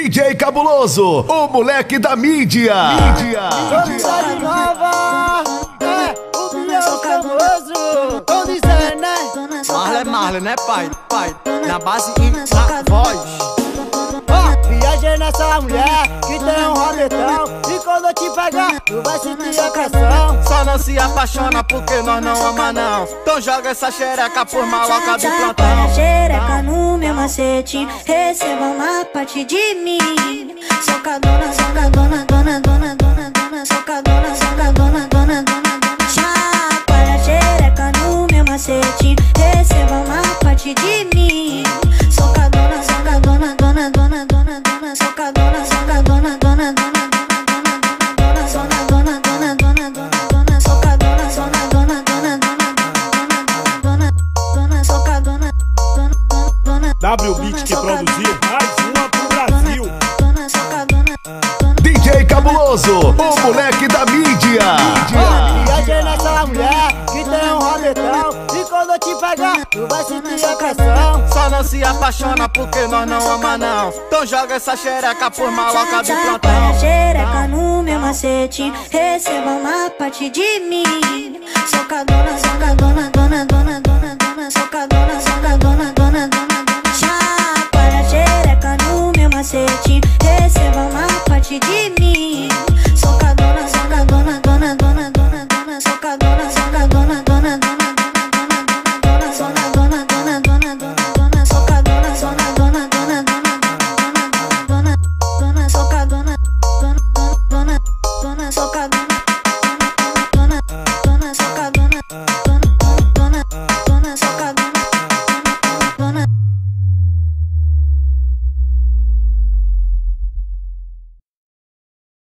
DJ Cabuloso, o moleque da mídia. Novidade nova, o Biel Cabuloso. Tô dizendo, né? Marley é Marley, né, pai? Na base e na voz. Viajei nessa mulher que tem um rabetão. E quando eu te pegar, tu vai sentir a pressão. Só não se apaixona porque nós não ama não. Então joga essa xereca por maloca do plantão. Chacoalha a xereca no meu macete, receba uma parte de mim. Socadona, socadona, dona, dona, dona, dona, socadona, socadona, dona, dona, dona. Chacoalha a xereca no meu macete, receba uma parte de mim. Socadona, socadona, dona, dona, dona, dona, socadona, socadona, dona, dona, dona, zona, dona, dona, dona, dona, dona, socadona, zona, dona, dona, dona, dona, dona, socadona, dona, dona, W Beat que produziu mais uma pro Brasil. dona, socadona, DJ Cabuloso, o moleque da mídia. Viajei nessa mulher que tem um rabetão. E quando eu te pegar, tu vai sentir a pressão. Só não se apaixona porque nós não ama não. Então joga essa xereca por maloca do chacoalha plantão. a xereca no meu macete, receba uma parte de mim. Socadona, socadona, dona, dona, dona, dona, socadona, socadona, dona, dona, dona. Chacoalha a xereca no meu macete, receba uma parte de mim.